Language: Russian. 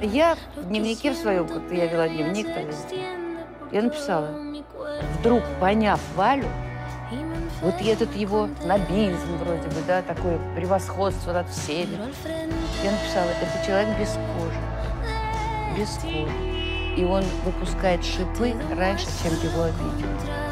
Я в дневнике в своем, как я вела дневник тогда, я написала, вдруг поняв Валю, вот этот его нобилизм вроде бы, да, такое превосходство над всеми. Я написала, это человек без кожи, без кожи. И он выпускает шипы раньше, чем его обидят.